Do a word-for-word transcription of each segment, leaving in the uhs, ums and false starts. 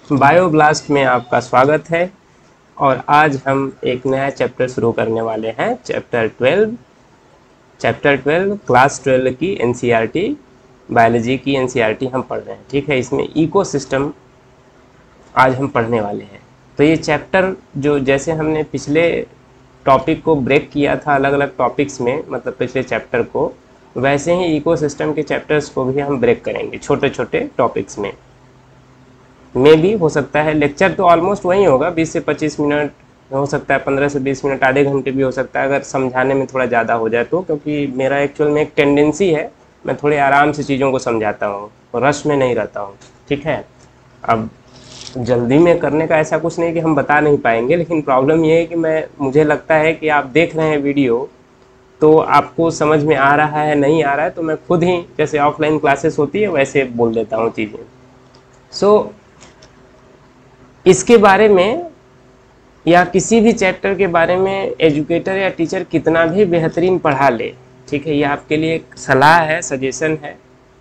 बायोब्लास्ट में आपका स्वागत है और आज हम एक नया चैप्टर शुरू करने वाले हैं। Chapter twelve chapter twelve class twelve की एनसीईआरटी बायोलॉजी की एनसीईआरटी हम पढ़ रहे हैं। ठीक है, इसमें इकोसिस्टम आज हम पढ़ने वाले हैं। तो ये चैप्टर जो जैसे हमने पिछले टॉपिक को ब्रेक किया था अलग अलग टॉपिक्स में, मतलब पिछले चैप्टर को, वैसे ही इकोसिस्टम के चैप्टर्स को भी हम ब्रेक करेंगे छोटे छोटे टॉपिक्स में। मे भी हो सकता है लेक्चर तो ऑलमोस्ट वही होगा, बीस से पच्चीस मिनट हो सकता है, पंद्रह से बीस मिनट, आधे घंटे भी हो सकता है अगर समझाने में थोड़ा ज़्यादा हो जाए तो, क्योंकि मेरा एक्चुअल में एक टेंडेंसी है, मैं थोड़े आराम से चीज़ों को समझाता हूँ और रश में नहीं रहता हूँ। ठीक है, अब जल्दी में करने का ऐसा कुछ नहीं कि हम बता नहीं पाएंगे, लेकिन प्रॉब्लम ये है कि मैं मुझे लगता है कि आप देख रहे हैं वीडियो तो आपको समझ में आ रहा है नहीं आ रहा है, तो मैं खुद ही जैसे ऑफलाइन क्लासेस होती है वैसे बोल देता हूँ चीज़ें। सो so, इसके बारे में या किसी भी चैप्टर के बारे में एजुकेटर या टीचर कितना भी बेहतरीन पढ़ा ले, ठीक है, ये आपके लिए एक सलाह है, सजेशन है,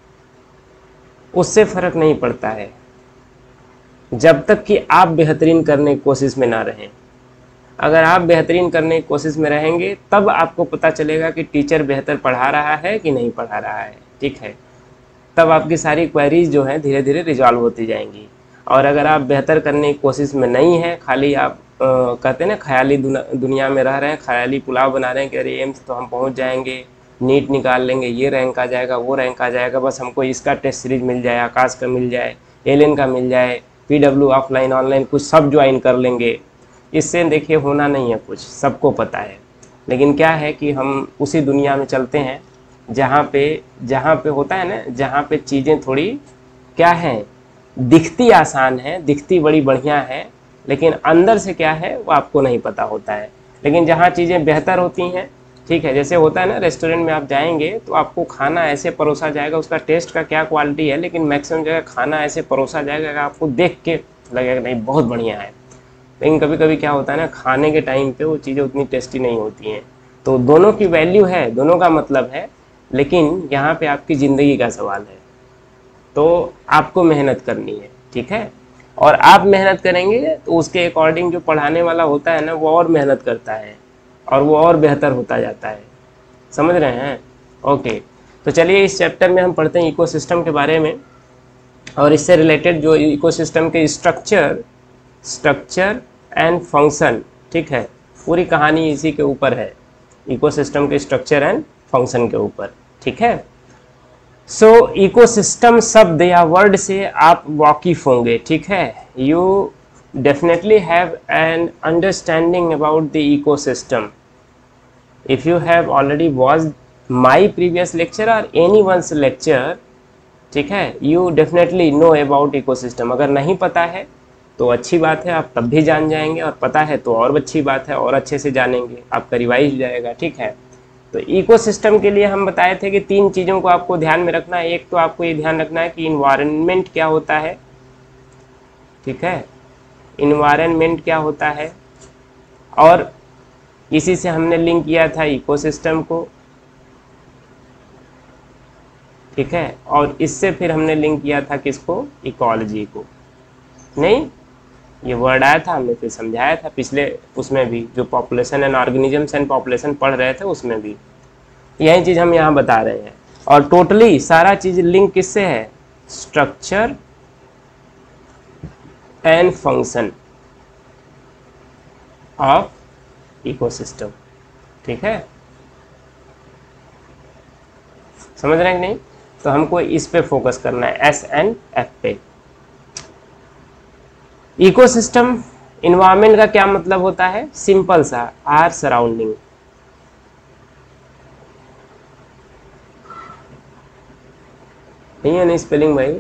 उससे फ़र्क नहीं पड़ता है जब तक कि आप बेहतरीन करने की कोशिश में ना रहें। अगर आप बेहतरीन करने की कोशिश में रहेंगे तब आपको पता चलेगा कि टीचर बेहतर पढ़ा रहा है कि नहीं पढ़ा रहा है। ठीक है, तब आपकी सारी क्वेरीज जो हैं धीरे धीरे रिजॉल्व होती जाएंगी। और अगर आप बेहतर करने की कोशिश में नहीं हैं, खाली आप आ, कहते हैं ना ख्याली दुनिया में रह रहे हैं, ख्याली पुलाव बना रहे हैं कि अरे एम्स तो हम पहुंच जाएंगे, नीट निकाल लेंगे, ये रैंक आ जाएगा, वो रैंक आ जाएगा, बस हमको इसका टेस्ट सीरीज मिल जाए, आकाश का मिल जाए, एलियन का मिल जाए, पीडब्ल्यू ऑफलाइन ऑनलाइन कुछ सब ज्वाइन कर लेंगे। इससे देखिए होना नहीं है कुछ, सबको पता है। लेकिन क्या है कि हम उसी दुनिया में चलते हैं जहाँ पे जहाँ पे होता है ना, जहाँ पे चीज़ें थोड़ी क्या है, दिखती आसान है, दिखती बड़ी बढ़िया है, लेकिन अंदर से क्या है वो आपको नहीं पता होता है। लेकिन जहाँ चीज़ें बेहतर होती हैं, ठीक है, जैसे होता है ना रेस्टोरेंट में आप जाएंगे तो आपको खाना ऐसे परोसा जाएगा, उसका टेस्ट का क्या क्वालिटी है, लेकिन मैक्सिमम जगह खाना ऐसे परोसा जाएगा कि आपको देख के लगेगा नहीं बहुत बढ़िया है। लेकिन कभी कभी क्या होता है ना, खाने के टाइम पे वो चीज़ें उतनी टेस्टी नहीं होती हैं। तो दोनों की वैल्यू है, दोनों का मतलब है, लेकिन यहाँ पे आपकी ज़िंदगी का सवाल है, तो आपको मेहनत करनी है। ठीक है, और आप मेहनत करेंगे तो उसके अकॉर्डिंग जो पढ़ाने वाला होता है ना वो और मेहनत करता है और वो और बेहतर होता जाता है। समझ रहे हैं? ओके, तो चलिए इस चैप्टर में हम पढ़ते हैं इकोसिस्टम के बारे में और इससे रिलेटेड जो इकोसिस्टम के स्ट्रक्चर स्ट्रक्चर एंड फंक्शन। ठीक है, पूरी कहानी इसी के ऊपर है, इकोसिस्टम के स्ट्रक्चर एंड फंक्शन के ऊपर। ठीक है, सो so, इकोसिस्टम शब्द या वर्ड से आप वाकिफ होंगे। ठीक है, you definitely have an understanding about the ecosystem if you have already watched my previous lecture और एनी वंस लेक्चर। ठीक है, you definitely know about ecosystem. अगर नहीं पता है तो अच्छी बात है, आप तब भी जान जाएंगे, और पता है तो और अच्छी बात है, और अच्छे से जानेंगे, आपका रिवाइज हो जाएगा। ठीक है, तो इकोसिस्टम के लिए हम बताए थे कि तीन चीज़ों को आपको ध्यान में रखना है। एक तो आपको ये ध्यान रखना है कि इन्वायरमेंट क्या होता है। ठीक है, इन्वायरमेंट क्या होता है, और इसी से हमने लिंक किया था इकोसिस्टम को। ठीक है, और इससे फिर हमने लिंक किया था किसको, इकोलॉजी को। नहीं, ये वर्ड आया था, हमने फिर समझाया था पिछले उसमें भी, जो population and organisms and population पढ़ रहे थे उसमें भी यही चीज़ हम यहाँ बता रहे हैं। और टोटली सारा चीज़ लिंक किससे है, structure and function of ecosystem. ठीक है, समझ रहे हैं कि नहीं? तो हमको इस पे फोकस करना है, एस एंड एफ पे। इकोसिस्टम इन्वायरमेंट का क्या मतलब होता है, सिंपल सा, आर सराउंडिंग। नहीं है नहीं स्पेलिंग भाई?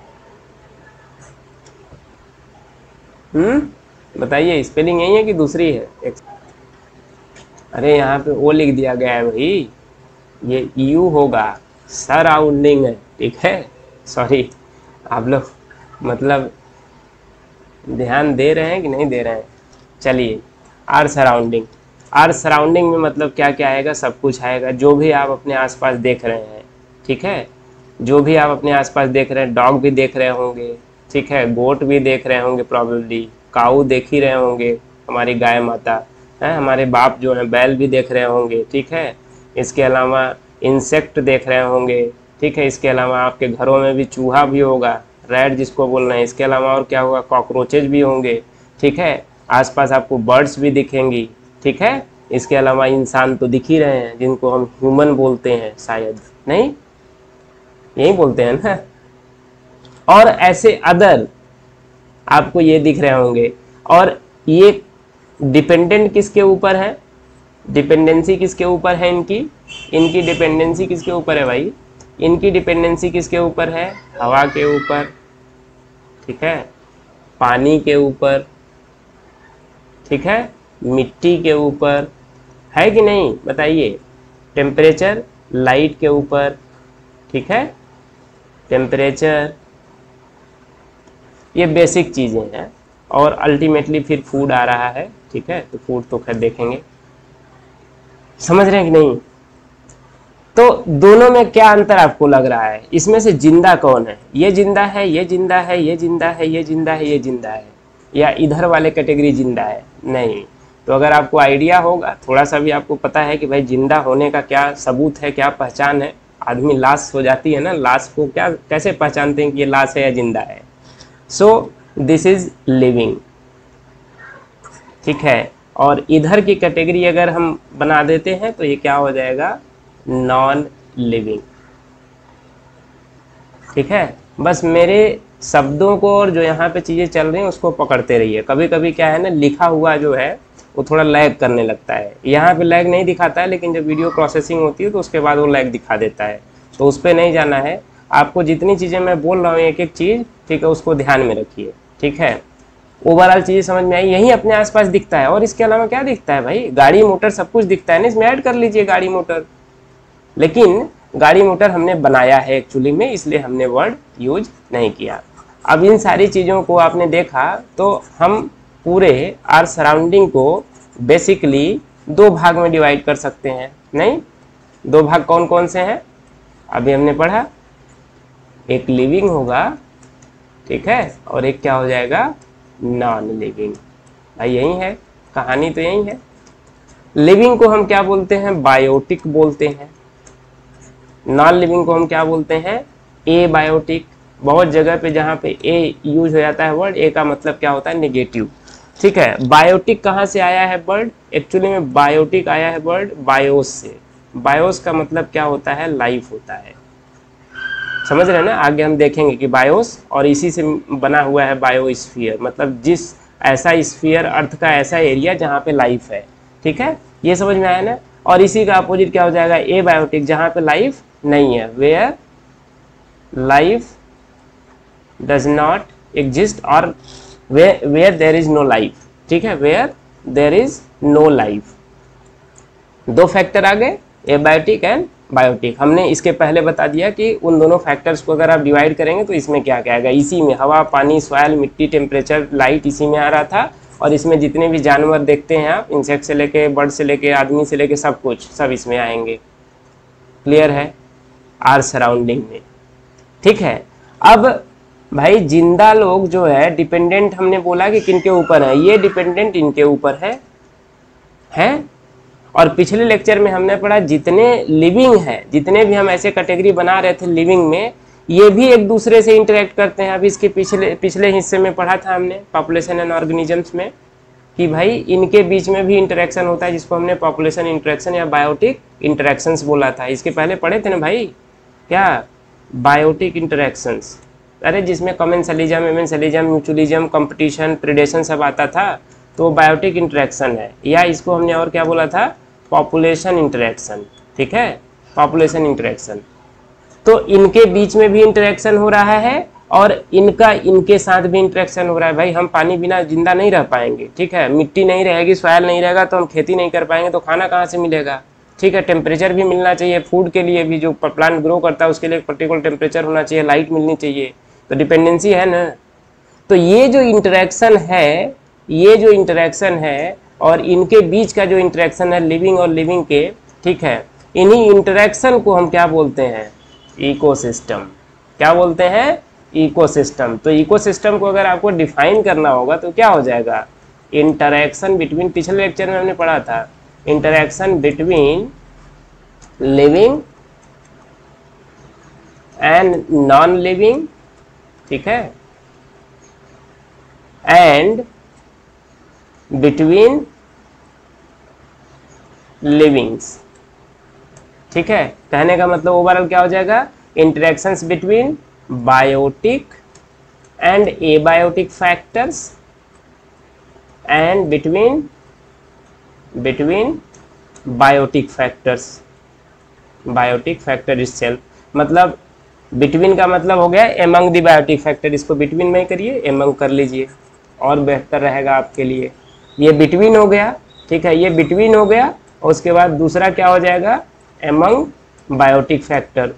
हम्म बताइए, स्पेलिंग यही है कि दूसरी है? एक, अरे यहाँ पे ओ लिख दिया गया है भाई, ये यू होगा, सराउंडिंग है। ठीक है, सॉरी, आप लोग मतलब ध्यान दे रहे हैं कि नहीं दे रहे हैं? चलिए, आर सराउंडिंग। आर सराउंडिंग में मतलब क्या क्या आएगा, सब कुछ आएगा, जो भी आप अपने आसपास देख रहे हैं। ठीक है, जो भी आप अपने आसपास देख रहे हैं, डॉग भी देख रहे होंगे, ठीक है, गोट भी देख रहे होंगे प्रॉब्लली, काऊ देख ही रहे होंगे, हमारी गाय माता है, हमारे बाप जो है बैल भी देख रहे होंगे, ठीक है। इसके अलावा इंसेक्ट देख रहे होंगे, ठीक है। इसके अलावा आपके घरों में भी चूहा भी होगा, रैट जिसको बोल रहे हैं। इसके अलावा और क्या होगा, कॉकरोचेज भी होंगे, ठीक है। आसपास आपको बर्ड्स भी दिखेंगी, ठीक है। इसके अलावा इंसान तो दिख ही रहे हैं, जिनको हम ह्यूमन बोलते हैं, शायद नहीं, यही बोलते हैं ना। और ऐसे अदर आपको ये दिख रहे होंगे। और ये डिपेंडेंट किसके ऊपर है, डिपेंडेंसी किसके ऊपर है इनकी, इनकी डिपेंडेंसी किसके ऊपर है भाई, इनकी डिपेंडेंसी किसके ऊपर है, हवा के ऊपर, ठीक है, पानी के ऊपर, ठीक है, मिट्टी के ऊपर, है कि नहीं बताइए, टेम्परेचर, लाइट के ऊपर, ठीक है, टेम्परेचर, ये बेसिक चीज़ें हैं। और अल्टीमेटली फिर फूड आ रहा है, ठीक है, तो फूड तो खैर देखेंगे, समझ रहे हैं कि नहीं। तो दोनों में क्या अंतर आपको लग रहा है, इसमें से जिंदा कौन है, ये जिंदा है, ये जिंदा है, ये जिंदा है, ये जिंदा है, ये जिंदा है, या इधर वाले कैटेगरी जिंदा है, नहीं। तो अगर आपको आइडिया होगा, थोड़ा सा भी आपको पता है कि भाई जिंदा होने का क्या सबूत है, क्या पहचान है, आदमी लाश हो जाती है ना, लाश को क्या कैसे पहचानते हैं कि ये लाश है या जिंदा है। सो दिस इज लिविंग, ठीक है। और इधर की कैटेगरी अगर हम बना देते हैं तो ये क्या हो जाएगा, नॉन लिविंग, ठीक है। बस मेरे शब्दों को और जो यहाँ पे चीज़ें चल रही हैं उसको पकड़ते रहिए। कभी कभी क्या है ना, लिखा हुआ जो है वो थोड़ा लैग करने लगता है, यहाँ पे लैग नहीं दिखाता है, लेकिन जब वीडियो प्रोसेसिंग होती है तो उसके बाद वो लैग दिखा देता है, तो उस पर नहीं जाना है आपको। जितनी चीज़ें मैं बोल रहा हूँ एक एक चीज़, ठीक है, उसको ध्यान में रखिए, ठीक है। ओवरऑल चीज़ें समझ में आई, यही अपने आसपास दिखता है। और इसके अलावा क्या दिखता है भाई, गाड़ी मोटर सब कुछ दिखता है ना, इसमें ऐड कर लीजिए गाड़ी मोटर। लेकिन गाड़ी मोटर हमने बनाया है एक्चुअली में, इसलिए हमने वर्ड यूज नहीं किया। अब इन सारी चीज़ों को आपने देखा तो हम पूरे आर सराउंडिंग को बेसिकली दो भाग में डिवाइड कर सकते हैं, नहीं। दो भाग कौन कौन से हैं, अभी हमने पढ़ा, एक लिविंग होगा, ठीक है, और एक क्या हो जाएगा, नॉन लिविंग। भाई यही है कहानी, तो यही है। लिविंग को हम क्या बोलते हैं, बायोटिक बोलते हैं। नॉन लिविंग को हम क्या बोलते हैं, ए बायोटिक। बहुत जगह पे जहाँ पे ए यूज हो जाता है वर्ड, ए का मतलब क्या होता है, नेगेटिव, ठीक है। बायोटिक कहाँ से आया है वर्ड, एक्चुअली में बायोटिक आया है वर्ड बायोस से। बायोस का मतलब क्या होता है, लाइफ होता है, समझ रहे हैं ना। आगे हम देखेंगे कि बायोस, और इसी से बना हुआ है बायोस्फीयर, मतलब जिस ऐसा स्फीयर, अर्थ का ऐसा एरिया जहाँ पे लाइफ है, ठीक है, ये समझ में आया ना। और इसी का अपोजिट क्या हो जाएगा, ए बायोटिक, जहाँ पे लाइफ नहीं है, where life does not exist, और where there is no life, ठीक है, where there is no life. दो फैक्टर आ गए, एबायोटिक एंड बायोटिक। हमने इसके पहले बता दिया कि उन दोनों फैक्टर्स को अगर आप डिवाइड करेंगे तो इसमें क्या क्या आएगा, इसी में हवा, पानी, सॉइल, मिट्टी, टेम्परेचर, लाइट, इसी में आ रहा था। और इसमें जितने भी जानवर देखते हैं आप, इंसेक्ट से लेके, बर्ड से लेके, आदमी से लेके, सब कुछ, सब इसमें आएंगे। क्लियर है, आर सराउंडिंग में, ठीक है। अब भाई जिंदा लोग जो है, डिपेंडेंट हमने बोला कि किन के ऊपर है, ये डिपेंडेंट इनके ऊपर है, है। और पिछले लेक्चर में हमने पढ़ा जितने लिविंग है, जितने भी हम ऐसे कैटेगरी बना रहे थे लिविंग में, ये भी एक दूसरे से इंटरेक्ट करते हैं। अभी इसके पिछले पिछले हिस्से में पढ़ा था हमने पॉपुलेशन एंड ऑर्गेनिजम्स में कि भाई इनके बीच में भी इंटरेक्शन होता है, जिसको हमने पॉपुलेशन इंटरेक्शन या बायोटिक इंटरेक्शंस बोला था। इसके पहले पढ़े थे ना भाई, क्या, बायोटिक इंटरेक्शंस, अरे जिसमें commensalism, amensalism, mutualism, competition, predation सब आता था, तो बायोटिक इंटरेक्शन है। या इसको हमने और क्या बोला था, पॉपुलेशन इंटरेक्शन, ठीक है, पॉपुलेशन इंटरेक्शन। तो इनके बीच में भी इंटरेक्शन हो रहा है और इनका इनके साथ भी इंटरेक्शन हो रहा है। भाई हम पानी बिना जिंदा नहीं रह पाएंगे, ठीक है, मिट्टी नहीं रहेगी, सॉइल नहीं रहेगा तो हम खेती नहीं कर पाएंगे, तो खाना कहाँ से मिलेगा, ठीक है। टेम्परेचर भी मिलना चाहिए, फूड के लिए भी, जो प्लांट ग्रो करता है उसके लिए एक पर्टिकुलर टेम्परेचर होना चाहिए, लाइट मिलनी चाहिए, तो डिपेंडेंसी है ना। तो ये जो इंटरेक्शन है, ये जो इंटरेक्शन है और इनके बीच का जो इंटरेक्शन है लिविंग और लिविंग के, ठीक है, इन्हीं इंटरेक्शन को हम क्या बोलते हैं, इकोसिस्टम। क्या बोलते हैं, इकोसिस्टम। तो इकोसिस्टम को अगर आपको डिफाइन करना होगा तो क्या हो जाएगा, इंटरैक्शन बिटवीन, पिछले लेक्चर में हमने पढ़ा था, interaction between living and non living, ठीक है, एंड बिटवीन लिविंग्स, ठीक है। कहने का मतलब ओवरऑल क्या हो जाएगा, interactions between biotic and abiotic factors and between between biotic factors, biotic factor itself, मतलब बिटवीन का मतलब हो गया एमंग द बायोटिक फैक्टर, इसको बिटवीन में ही करिए, एमंग कर लीजिए और बेहतर रहेगा आपके लिए। ये बिटवीन हो गया, ठीक है, ये बिटवीन हो गया, और उसके बाद दूसरा क्या हो जाएगा, एमंग बायोटिक फैक्टर,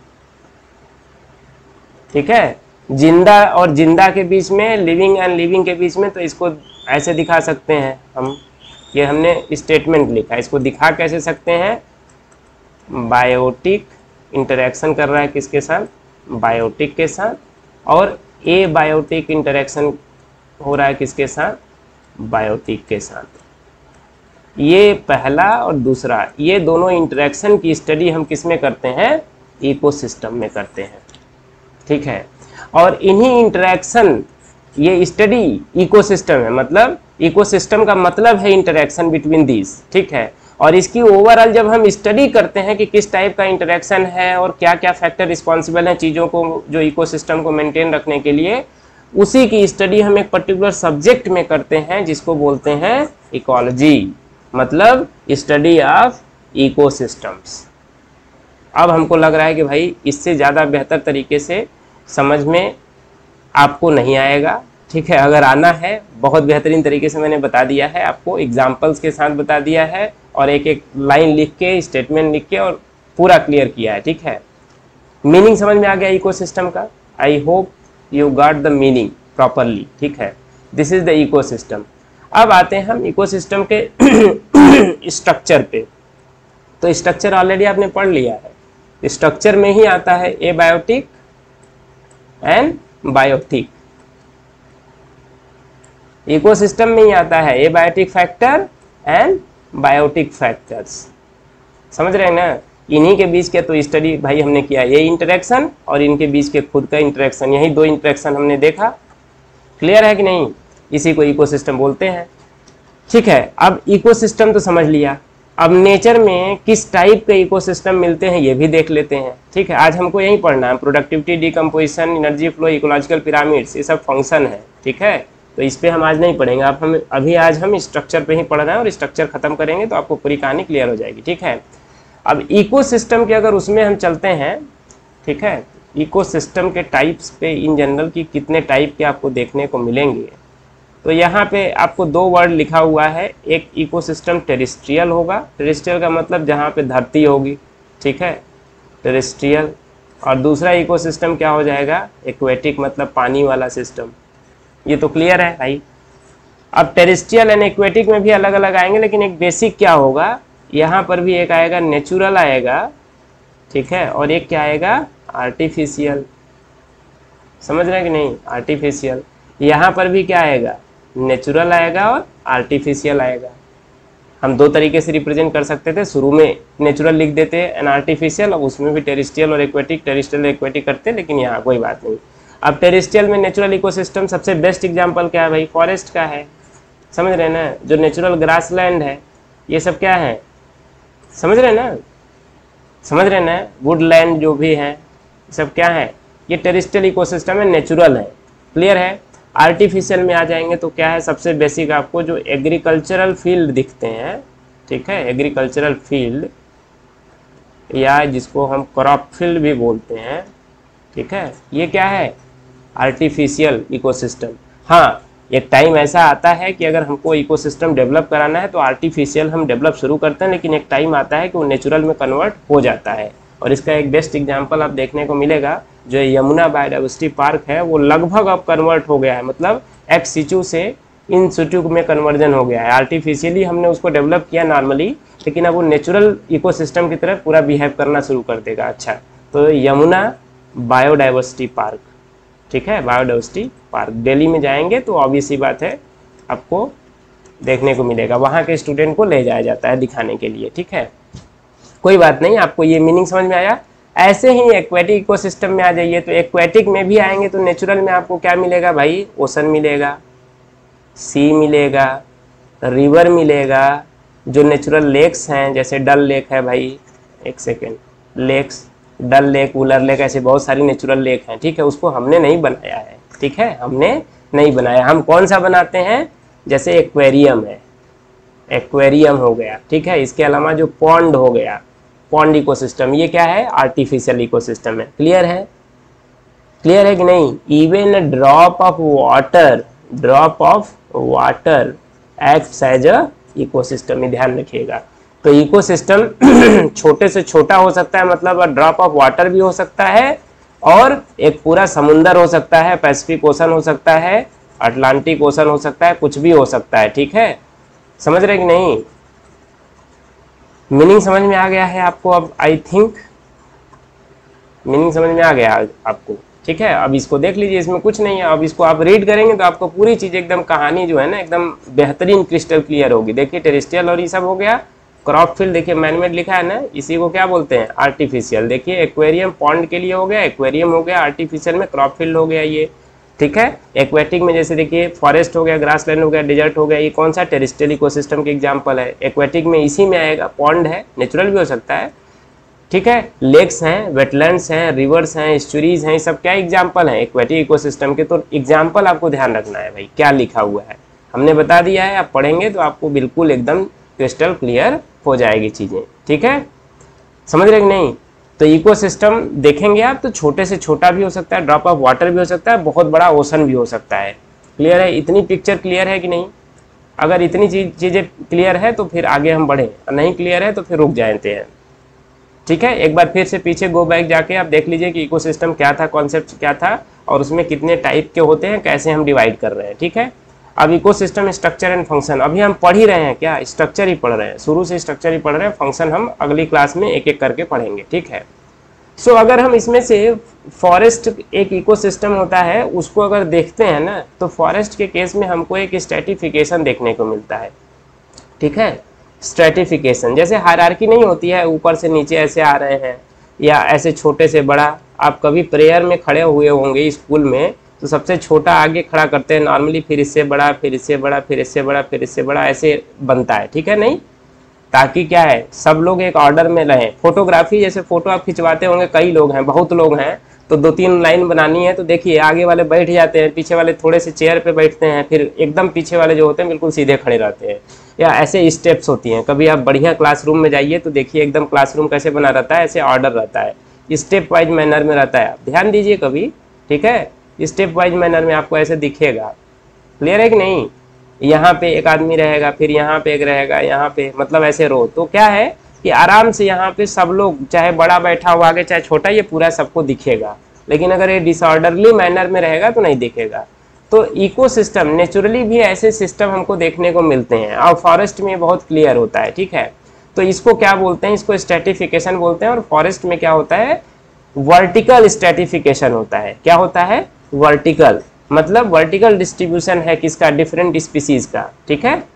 ठीक है। जिंदा और जिंदा के बीच में, लिविंग एंड लिविंग के बीच में, तो इसको ऐसे दिखा सकते हैं हम, ये हमने स्टेटमेंट लिखा, इसको दिखा कैसे सकते हैं, बायोटिक इंटरेक्शन कर रहा है किसके साथ, बायोटिक के साथ, और ए बायोटिक इंटरेक्शन हो रहा है किसके साथ, बायोटिक के साथ। ये पहला और दूसरा, ये दोनों इंटरेक्शन की स्टडी हम किस में करते हैं, इकोसिस्टम में करते हैं, ठीक है। और इन्हीं इंटरेक्शन, ये स्टडी इकोसिस्टम है, मतलब इकोसिस्टम का मतलब है इंटरेक्शन बिटवीन दीज, ठीक है। और इसकी ओवरऑल जब हम स्टडी करते हैं कि किस टाइप का इंटरेक्शन है और क्या क्या फैक्टर रिस्पॉन्सिबल हैं चीज़ों को, जो इकोसिस्टम को मेंटेन रखने के लिए, उसी की स्टडी हम एक पर्टिकुलर सब्जेक्ट में करते हैं जिसको बोलते हैं इकोलॉजी, मतलब स्टडी ऑफ इकोसिस्टम्स। अब हमको लग रहा है कि भाई इससे ज़्यादा बेहतर तरीके से समझ में आपको नहीं आएगा, ठीक है। अगर आना है, बहुत बेहतरीन तरीके से मैंने बता दिया है आपको, एग्जाम्पल्स के साथ बता दिया है, और एक एक लाइन लिख के, स्टेटमेंट लिख के, और पूरा क्लियर किया है, ठीक है। मीनिंग समझ में आ गया इकोसिस्टम का, I hope you got the meaning properly, ठीक है। This is the ecosystem. अब आते हैं हम इकोसिस्टम के स्ट्रक्चर पे। तो स्ट्रक्चर ऑलरेडी आपने पढ़ लिया है, स्ट्रक्चर में ही आता है abiotic and biotic, ecosystem में ही आता है abiotic factor and biotic factors, समझ रहे हैं ना। इन्हीं के बीच के तो स्टडी भाई हमने किया, ये इंटरेक्शन और इनके बीच के खुद का इंटरेक्शन, यही दो इंटरेक्शन हमने देखा, क्लियर है कि नहीं, इसी को इकोसिस्टम बोलते हैं, ठीक है। अब इकोसिस्टम तो समझ लिया, अब नेचर में किस टाइप के इकोसिस्टम मिलते हैं ये भी देख लेते हैं, ठीक है। आज हमको यही पढ़ना है, productivity, decomposition, energy flow, ecological pyramids, ये सब फंक्शन है, ठीक है। तो इस पे हम आज नहीं पढ़ेंगे, अब हम अभी आज हम स्ट्रक्चर पे ही पढ़ रहे हैं, और स्ट्रक्चर खत्म करेंगे तो आपको पूरी कहानी क्लियर हो जाएगी, ठीक है। अब इकोसिस्टम के अगर उसमें हम चलते हैं, ठीक है, इकोसिस्टम के टाइप्स पे इन जनरल की कितने टाइप के आपको देखने को मिलेंगे, तो यहाँ पे आपको दो वर्ड लिखा हुआ है, एक इकोसिस्टम टेरेस्ट्रियल होगा, टेरेस्ट्रियल का मतलब जहाँ पे धरती होगी, ठीक है, टेरेस्ट्रियल, और दूसरा इकोसिस्टम क्या हो जाएगा, एक्वेटिक, मतलब पानी वाला सिस्टम। ये तो क्लियर है भाई। अब टेरेस्ट्रियल एंड एक्वेटिक में भी अलग अलग आएंगे, लेकिन एक बेसिक क्या होगा, यहाँ पर भी एक आएगा नेचुरल आएगा, ठीक है, और एक क्या आएगा, आर्टिफिशियल, समझ रहे हैं कि नहीं, आर्टिफिशियल। यहाँ पर भी क्या आएगा, नेचुरल आएगा और आर्टिफिशियल आएगा। हम दो तरीके से रिप्रेजेंट कर सकते थे, शुरू में नेचुरल लिख देते एंड आर्टिफिशियल, और उसमें भी टेरेस्ट्रियल और एक्वेटिक, टेरेस्ट्रियल एक्वेटिक करते, लेकिन यहाँ कोई बात नहीं। अब टेरेस्ट्रियल में नेचुरल इकोसिस्टम सबसे बेस्ट एग्जांपल क्या है भाई, फॉरेस्ट का है, समझ रहे हैं ना, जो नेचुरल ग्रासलैंड है, ये सब क्या है, समझ रहे हैं ना, समझ रहे हैं ना, वुडलैंड जो भी है, सब क्या है, ये टेरेस्ट्रियल इकोसिस्टम है, नेचुरल है, क्लियर है। आर्टिफिशियल में आ जाएंगे तो क्या है, सबसे बेसिक आपको जो एग्रीकल्चरल फील्ड दिखते हैं, ठीक है, एग्रीकल्चरल फील्ड, या जिसको हम क्रॉप फील्ड भी बोलते हैं, ठीक है, ये क्या है, आर्टिफिशियल इकोसिस्टम। हाँ, एक टाइम ऐसा आता है कि अगर हमको इकोसिस्टम डेवलप कराना है तो आर्टिफिशियल हम डेवलप शुरू करते हैं, लेकिन एक टाइम आता है कि वो नेचुरल में कन्वर्ट हो जाता है। और इसका एक बेस्ट एग्जांपल आप देखने को मिलेगा, जो यमुना बायोडाइवर्सिटी पार्क है, वो लगभग अब कन्वर्ट हो गया है, मतलब एक्स सिचू से इन सिचू में कन्वर्जन हो गया है। आर्टिफिशियली हमने उसको डेवलप किया नॉर्मली, लेकिन अब वो नेचुरल इकोसिस्टम की तरह पूरा बिहेव करना शुरू कर देगा। अच्छा, तो यमुना बायोडाइवर्सिटी पार्क, ठीक है, बायोडाइवर्सिटी पार्क दिल्ली में जाएंगे तो ऑब्वियस सी बात है आपको देखने को मिलेगा, वहाँ के स्टूडेंट को ले जाया जाता है दिखाने के लिए, ठीक है। कोई बात नहीं, आपको ये मीनिंग समझ में आया। ऐसे ही एक्वेटिक इकोसिस्टम में आ जाइए, तो एक्वेटिक में भी आएंगे तो नेचुरल में आपको क्या मिलेगा भाई, ओशन मिलेगा, सी मिलेगा, रिवर मिलेगा, जो नेचुरल लेक्स हैं जैसे डल लेक है भाई, एक second, lakes Dal lake, Wular lake, ऐसे बहुत सारी नेचुरल लेक हैं, ठीक है। उसको हमने नहीं बनाया है, ठीक है, हमने नहीं बनाया। हम कौन सा बनाते हैं, जैसे एक्वेरियम है, एक्वेरियम हो गया, ठीक है। इसके अलावा जो पॉन्ड हो गया, पॉन्ड इकोसिस्टम, ये क्या है, आर्टिफिशियल इकोसिस्टम है। क्लियर है, क्लियर है कि नहीं। Even drop of water, drop of water acts as a ecosystem, में ध्यान रखिएगा। तो इकोसिस्टम छोटे से छोटा हो सकता है, मतलब ड्रॉप ऑफ वाटर भी हो सकता है, और एक पूरा समुंदर हो सकता है, पैसिफिक ओशन हो सकता है, अटलांटिक ओशन हो सकता है, कुछ भी हो सकता है, ठीक है। समझ रहे कि नहीं, मीनिंग समझ में आ गया है आपको अब, आई थिंक मीनिंग समझ में आ गया आपको, ठीक है। अब इसको देख लीजिए, इसमें कुछ नहीं है, अब इसको आप रीड करेंगे तो आपको पूरी चीज़ एकदम कहानी जो है ना एकदम बेहतरीन क्रिस्टल क्लियर होगी। देखिए टेरेस्ट्रियल और ये सब हो गया, क्रॉप फील्ड देखिए मैनमेड लिखा है ना, इसी को क्या बोलते हैं, आर्टिफिशियल। देखिए एक्वेरियम पॉन्ड के लिए हो गया, एक्वेरियम हो गया, आर्टिफिशियल में क्रॉप फील्ड हो गया ये, ठीक है। एक्वेटिक में जैसे देखिए फॉरेस्ट हो गया, ग्रासलैंड हो गया, डेजर्ट हो गया, ये कौन सा, टेरेस्ट्रियल इकोसिस्टम के एग्जांपल है। एक्वेटिक में इसी में आएगा, पॉन्ड है, नेचुरल भी हो सकता है, ठीक है। लेक्स हैं, वेटलैंड्स हैं, रिवर्स हैं, स्टोरीज हैं, ये सब क्या एग्जाम्पल हैं एक्वेटिक इकोसिस्टम के। तो एग्जाम्पल आपको ध्यान रखना है भाई, क्या लिखा हुआ है हमने बता दिया है, आप पढ़ेंगे तो आपको बिल्कुल एकदम क्रिस्टल क्लियर हो जाएगी चीज़ें, ठीक है। समझ रहे कि नहीं। तो इकोसिस्टम देखेंगे आप तो छोटे से छोटा भी हो सकता है, ड्रॉप ऑफ वाटर भी हो सकता है, बहुत बड़ा ओशन भी हो सकता है। क्लियर है, इतनी पिक्चर क्लियर है कि नहीं। अगर इतनी चीज चीज़ें क्लियर है तो फिर आगे हम बढ़ें, नहीं क्लियर है तो फिर रुक जाते हैं, ठीक है। एक बार फिर से पीछे गो बैक जाके आप देख लीजिए कि इकोसिस्टम क्या था, कॉन्सेप्ट क्या था, और उसमें कितने टाइप के होते हैं, कैसे हम डिवाइड कर रहे हैं, ठीक है। अब इकोसिस्टम स्ट्रक्चर एंड फंक्शन, अभी हम पढ़ ही रहे हैं, क्या स्ट्रक्चर ही पढ़ रहे हैं, शुरू से स्ट्रक्चर ही पढ़ रहे हैं, फंक्शन हम अगली क्लास में एक एक करके पढ़ेंगे, ठीक है। सो so, अगर हम इसमें से फॉरेस्ट एक इकोसिस्टम होता है उसको अगर देखते हैं ना, तो फॉरेस्ट के केस में हमको एक स्ट्रैटिफिकेशन देखने को मिलता है, ठीक है। स्ट्रैटिफिकेशन जैसे हायरार्की नहीं होती है, ऊपर से नीचे ऐसे आ रहे हैं या ऐसे छोटे से बड़ा। आप कभी प्रेयर में खड़े हुए होंगे स्कूल में, तो सबसे छोटा आगे खड़ा करते हैं नॉर्मली, फिर इससे बड़ा, फिर इससे बड़ा, फिर इससे बड़ा, फिर इससे बड़ा, ऐसे बनता है, ठीक है। नहीं, ताकि क्या है, सब लोग एक ऑर्डर में रहें। फोटोग्राफी जैसे फोटो आप खिंचवाते होंगे, कई लोग हैं, बहुत लोग हैं, तो दो तीन लाइन बनानी है, तो देखिए आगे वाले बैठ जाते हैं, पीछे वाले थोड़े से चेयर पे बैठते हैं, फिर एकदम पीछे वाले जो होते हैं बिल्कुल सीधे खड़े रहते हैं, या ऐसे स्टेप्स होती हैं। कभी आप बढ़िया क्लासरूम में जाइए तो देखिए एकदम क्लासरूम कैसे बना रहता है, ऐसे ऑर्डर रहता है, स्टेप वाइज मैनर में रहता है। आप ध्यान दीजिए कभी, ठीक है, स्टेप वाइज मैनर में आपको ऐसे दिखेगा। क्लियर है कि नहीं। यहाँ पे एक आदमी रहेगा, फिर यहाँ पे एक रहेगा, यहाँ पे, मतलब ऐसे रो। तो क्या है कि आराम से यहाँ पे सब लोग, चाहे बड़ा बैठा हुआ आगे चाहे छोटा, ये पूरा सबको दिखेगा। लेकिन अगर ये डिसऑर्डरली मैनर में रहेगा तो नहीं दिखेगा। तो इकोसिस्टम नेचुरली भी ऐसे सिस्टम हमको देखने को मिलते हैं, और फॉरेस्ट में बहुत क्लियर होता है, ठीक है। तो इसको क्या बोलते हैं, इसको स्ट्रैटिफिकेशन बोलते हैं। और फॉरेस्ट में क्या होता है, वर्टिकल स्ट्रैटिफिकेशन होता है। क्या होता है, वर्टिकल, मतलब वर्टिकल डिस्ट्रीब्यूशन है किसका, डिफरेंट स्पीसीज का, ठीक है।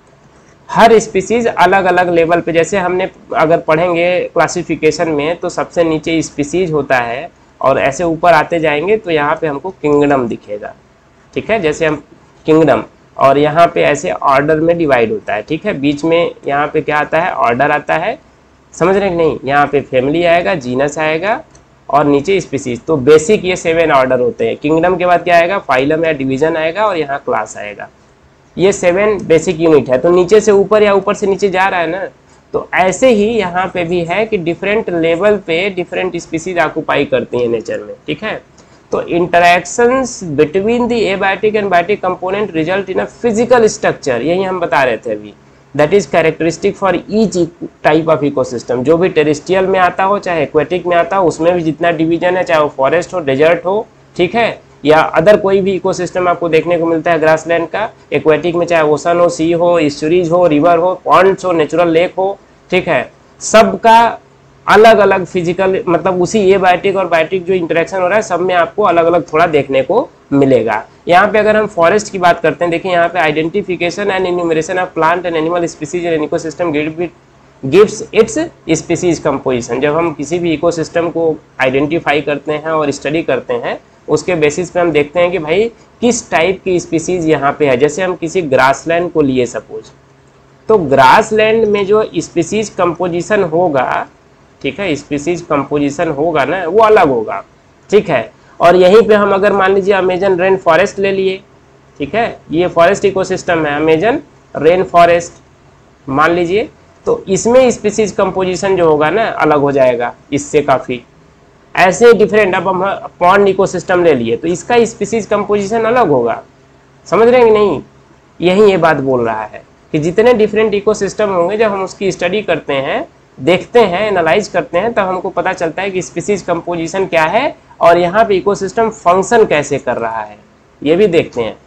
हर स्पीसीज अलग अलग लेवल पे, जैसे हमने अगर पढ़ेंगे क्लासिफिकेशन में, तो सबसे नीचे स्पीसीज होता है, और ऐसे ऊपर आते जाएंगे तो यहाँ पे हमको किंगडम दिखेगा, ठीक है। जैसे हम किंगडम, और यहाँ पे ऐसे ऑर्डर में डिवाइड होता है, ठीक है। बीच में यहाँ पे क्या आता है, ऑर्डर आता है, समझ रहे कि नहीं। यहाँ पे फैमिली आएगा, जीनस आएगा, और नीचे स्पीसीज। तो बेसिक ये सेवन ऑर्डर होते हैं। किंगडम के बाद क्या आएगा, फाइलम या डिवीजन आएगा, और यहाँ क्लास आएगा। ये सेवन बेसिक यूनिट है। तो नीचे से ऊपर या ऊपर से नीचे जा रहा है ना, तो ऐसे ही यहाँ पे भी है कि डिफरेंट लेवल पे डिफरेंट स्पीसीज ऑक्यूपाई करती हैं नेचर में, ठीक है। तो interactions between the abiotic and biotic component result in a physical structure, यही हम बता रहे थे अभी, that is characteristic for each type of ecosystem. जो भी टेरेस्ट्रियल में आता हो चाहे एक्वेटिक में आता हो, उसमें भी जितना डिवीजन है, चाहे वो फॉरेस्ट हो, डेजर्ट हो, ठीक है, या अदर कोई भी इकोसिस्टम आपको देखने को मिलता है ग्रासलैंड का, एक्वेटिक में चाहे ओशन हो, सी हो, स्टोरीज हो, रिवर हो, पॉन्ड्स हो, नेचुरल लेक हो, ठीक है, सबका अलग अलग फिजिकल, मतलब उसी एबायोटिक और बायोटिक जो इंटरेक्शन हो रहा है सब में आपको अलग अलग थोड़ा देखने को मिलेगा। यहाँ पे अगर हम फॉरेस्ट की बात करते हैं, देखिए यहाँ पे identification and enumeration of plant and animal species and ecosystem gives its species composition. जब हम किसी भी इकोसिस्टम को आइडेंटिफाई करते हैं और स्टडी करते हैं, उसके बेसिस पे हम देखते हैं कि भाई किस टाइप की स्पीसीज यहाँ पे है। जैसे हम किसी ग्रासलैंड को लिए सपोज, तो ग्रासलैंड में जो स्पीसीज कंपोजिशन होगा, ठीक है, स्पीसीज कंपोजिशन होगा ना, वो अलग होगा, ठीक है। और यहीं पे हम अगर मान लीजिए अमेजन रेन फॉरेस्ट ले लिए, ठीक है, ये फॉरेस्ट इकोसिस्टम है अमेजन रेन फॉरेस्ट मान लीजिए, तो इसमें स्पीसीज कंपोजिशन जो होगा ना अलग हो जाएगा इससे काफ़ी। ऐसे डिफरेंट, अब हम पॉन्ड इकोसिस्टम ले लिए तो इसका स्पीसीज कंपोजिशन अलग होगा, समझ रहे हैं कि नहीं। यही ये बात बोल रहा है कि जितने डिफरेंट इकोसिस्टम होंगे, जब हम उसकी स्टडी करते हैं, देखते हैं, एनालाइज करते हैं, तब हमको पता चलता है कि स्पीसीज कंपोजिशन क्या है और यहाँ पे इकोसिस्टम फंक्शन कैसे कर रहा है, ये भी देखते हैं,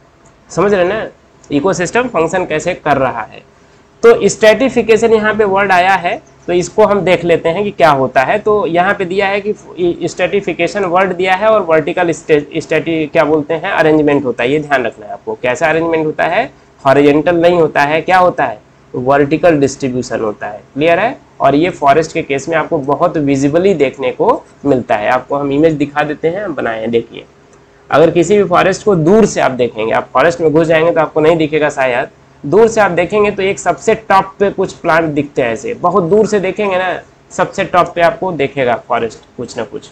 समझ रहे ना, इकोसिस्टम फंक्शन कैसे कर रहा है। तो स्ट्रेटिफिकेशन यहाँ पे वर्ड आया है, तो इसको हम देख लेते हैं कि क्या होता है। तो यहाँ पे दिया है कि स्ट्रेटिफिकेशन वर्ड दिया है और वर्टिकल स्ट्रेटी क्या बोलते हैं, अरेंजमेंट होता है। ये ध्यान रखना है आपको, कैसा अरेंजमेंट होता है, हॉरिजॉन्टल नहीं होता है, क्या होता है, वर्टिकल डिस्ट्रीब्यूशन होता है। क्लियर है। और ये फॉरेस्ट के केस में आपको बहुत विजिबली देखने को मिलता है। आपको हम इमेज दिखा देते हैं, हम बनाए हैं, देखिए। अगर किसी भी फॉरेस्ट को दूर से आप देखेंगे, आप फॉरेस्ट में घुस जाएंगे तो आपको नहीं दिखेगा शायद, दूर से आप देखेंगे तो एक सबसे टॉप पे कुछ प्लांट दिखते हैं, ऐसे बहुत दूर से देखेंगे ना, सबसे टॉप पे आपको देखेगा फॉरेस्ट कुछ ना कुछ,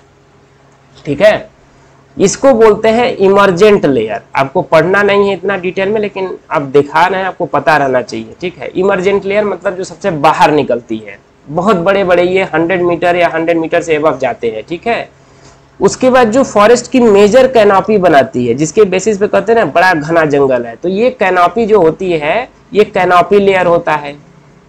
ठीक है। इसको बोलते हैं इमर्जेंट लेयर। आपको पढ़ना नहीं है इतना डिटेल में, लेकिन अब दिखा रहे हैं, आपको पता रहना चाहिए, ठीक है। इमर्जेंट लेयर मतलब जो सबसे बाहर निकलती है, बहुत बड़े बड़े ये हंड्रेड मीटर या हंड्रेड मीटर से एबव जाते हैं, ठीक है। उसके बाद जो फॉरेस्ट की मेजर कैनोपी बनाती है, जिसके बेसिस पे कहते हैं ना बड़ा घना जंगल है, तो ये कैनोपी जो होती है, ये कैनोपी लेयर होता है।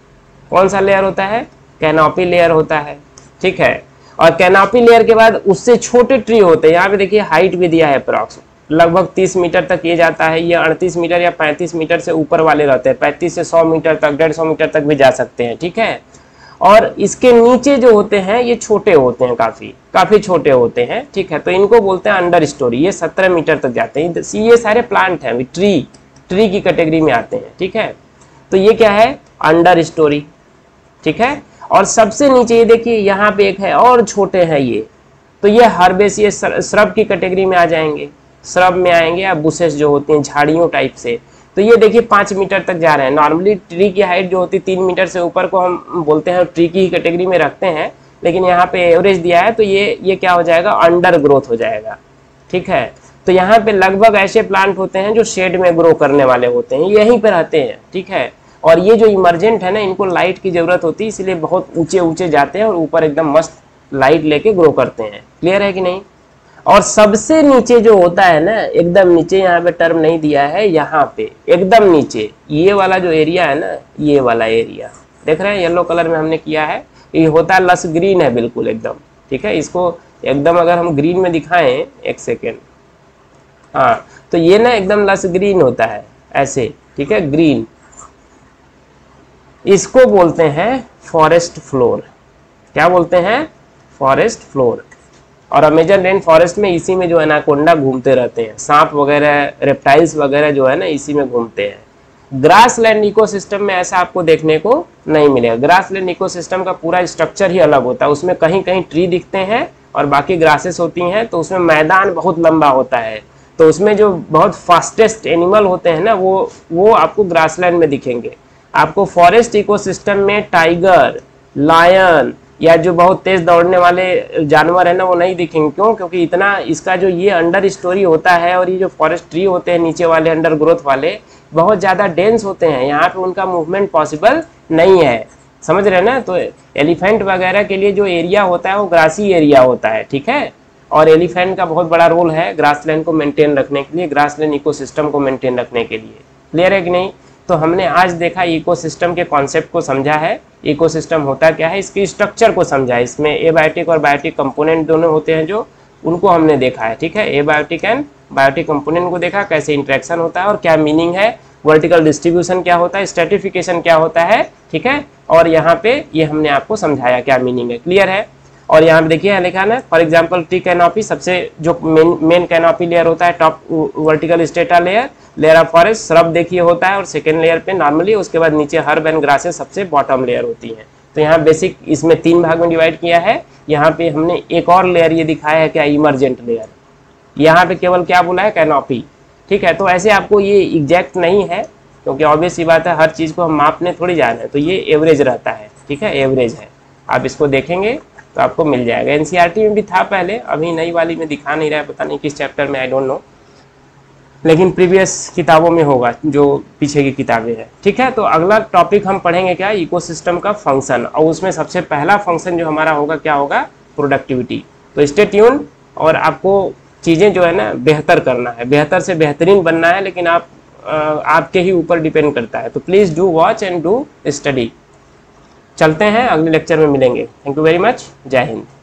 कौन सा लेयर होता है, कैनोपी लेयर होता है, ठीक है। और कैनोपी लेयर के बाद उससे छोटे ट्री होते हैं। यहाँ पे देखिए हाइट भी दिया है अप्रॉक्स, लगभग तीस मीटर तक ये जाता है, ये अड़तीस मीटर या पैंतीस मीटर से ऊपर वाले रहते हैं, पैंतीस से सौ मीटर तक, डेढ़ सौ मीटर तक भी जा सकते हैं, ठीक है। और इसके नीचे जो होते हैं ये छोटे होते हैं, काफी काफी छोटे होते हैं, ठीक है। तो इनको बोलते हैं अंडर स्टोरी। ये सत्रह मीटर तक जाते हैं। ये सारे प्लांट हैं, ट्री ट्री की कैटेगरी में आते हैं, ठीक है। तो ये क्या है, अंडर स्टोरी, ठीक है। और सबसे नीचे ये देखिए यहाँ पे एक है और छोटे हैं ये, तो ये हार्बेस, ये श्रब की कैटेगरी में आ जाएंगे, श्रब में आएंगे, या बुशेस जो होती हैं झाड़ियों टाइप से। तो ये देखिए पाँच मीटर तक जा रहे हैं। नॉर्मली ट्री की हाइट जो होती है तीन मीटर से ऊपर को हम बोलते हैं ट्री की ही कैटेगरी में रखते हैं, लेकिन यहाँ पे एवरेज दिया है, तो ये ये क्या हो जाएगा, अंडर ग्रोथ हो जाएगा, ठीक है। तो यहाँ पे लगभग ऐसे प्लांट होते हैं जो शेड में ग्रो करने वाले होते हैं, यहीं पे रहते हैं, ठीक है। और ये जो इमरजेंट है ना, इनको लाइट की जरूरत होती है, इसलिए बहुत ऊंचे ऊंचे जाते हैं और ऊपर एकदम मस्त लाइट लेके ग्रो करते हैं। क्लियर है कि नहीं। और सबसे नीचे जो होता है ना, एकदम नीचे, यहाँ पे टर्म नहीं दिया है, यहाँ पे एकदम नीचे ये वाला जो एरिया है ना, ये वाला एरिया देख रहे हैं, येलो कलर में हमने किया है, ये होता है लस ग्रीन है बिल्कुल एकदम, ठीक है। इसको एकदम अगर हम ग्रीन में दिखाएं, एक सेकेंड, हाँ, तो ये ना एकदम लस ग्रीन होता है ऐसे, ठीक है, ग्रीन। इसको बोलते हैं फॉरेस्ट फ्लोर। क्या बोलते हैं, फॉरेस्ट फ्लोर। और अमेजन रेन फॉरेस्ट में इसी में जो एनाकोंडा घूमते रहते हैं, सांप वगैरह, रेप्टाइल्स वगैरह जो है ना, इसी में घूमते हैं। ग्रासलैंड इकोसिस्टम में ऐसा आपको देखने को नहीं मिलेगा। ग्रासलैंड इकोसिस्टम का पूरा स्ट्रक्चर ही अलग होता है। उसमें कहीं कहीं ट्री दिखते हैं और बाकी ग्रासेस होती हैं, तो उसमें मैदान बहुत लंबा होता है। तो उसमें जो बहुत फास्टेस्ट एनिमल होते हैं ना, वो वो आपको ग्रासलैंड में दिखेंगे। आपको फॉरेस्ट इकोसिस्टम में टाइगर, लायन या जो बहुत तेज दौड़ने वाले जानवर है ना, वो नहीं दिखेंगे। क्यों, क्योंकि इतना इसका जो ये अंडर स्टोरी होता है और ये जो फॉरेस्ट ट्री होते हैं नीचे वाले, अंडर ग्रोथ वाले, बहुत ज़्यादा डेंस होते हैं, यहाँ पे उनका मूवमेंट पॉसिबल नहीं है, समझ रहे हैं ना। तो एलिफेंट वगैरह के लिए जो एरिया होता है वो ग्रासी एरिया होता है, ठीक है। और एलिफेंट का बहुत बड़ा रोल है ग्रासलैंड को मेंटेन रखने के लिए, ग्रासलैंड इकोसिस्टम को मेंटेन रखने के लिए। क्लियर है कि नहीं। तो हमने आज देखा इकोसिस्टम के कॉन्सेप्ट को समझा है, इकोसिस्टम होता क्या है, इसकी स्ट्रक्चर को समझा है। इसमें एबायोटिक और बायोटिक कंपोनेंट दोनों होते हैं, जो उनको हमने देखा है, ठीक है। एबायोटिक एंड बायोटिक कंपोनेंट को देखा, कैसे इंटरेक्शन होता है और क्या मीनिंग है, वर्टिकल डिस्ट्रीब्यूशन क्या होता है, स्ट्रेटिफिकेशन क्या होता है, ठीक है। और यहाँ पे ये हमने आपको समझाया क्या मीनिंग है, क्लियर है। और यहाँ पे देखिए लिखा है ना, फॉर एग्जांपल ट्री कैनोपी, सबसे जो मेन मेन कैनोपी लेयर होता है top vertical strata layer, layer of forest shrub देखिए होता है, और सेकेंड लेयर पे नॉर्मली, उसके बाद नीचे हर्ब एंड ग्रासेस सबसे बॉटम लेयर होती है। तो यहाँ बेसिक इसमें तीन भाग में डिवाइड किया है। यहाँ पे हमने एक और लेयर ये दिखाया है क्या, इमरजेंट लेयर। यहाँ पे केवल क्या बोला है, कैनोपी, ठीक है। तो ऐसे आपको ये एग्जैक्ट नहीं है, क्योंकि ऑब्वियस सी बात है हर चीज़ को हम मापने थोड़ी जाना है, तो ये एवरेज रहता है, ठीक है, एवरेज है। आप इसको देखेंगे तो आपको मिल जाएगा। एनसीईआरटी में भी था पहले, अभी नई वाली में दिखा नहीं रहा है, पता नहीं किस चैप्टर में, आई डोंट नो, लेकिन प्रीवियस किताबों में होगा जो पीछे की किताबें हैं, ठीक है। तो अगला टॉपिक हम पढ़ेंगे क्या, इकोसिस्टम का फंक्शन, और उसमें सबसे पहला फंक्शन जो हमारा होगा क्या होगा, प्रोडक्टिविटी। तो स्टे ट्यून, और आपको चीज़ें जो है ना बेहतर करना है, बेहतर से बेहतरीन बनना है, लेकिन आप आपके ही ऊपर डिपेंड करता है। तो please do watch and do study. चलते हैं, अगले लेक्चर में मिलेंगे। थैंक यू वेरी मच, जय हिंद।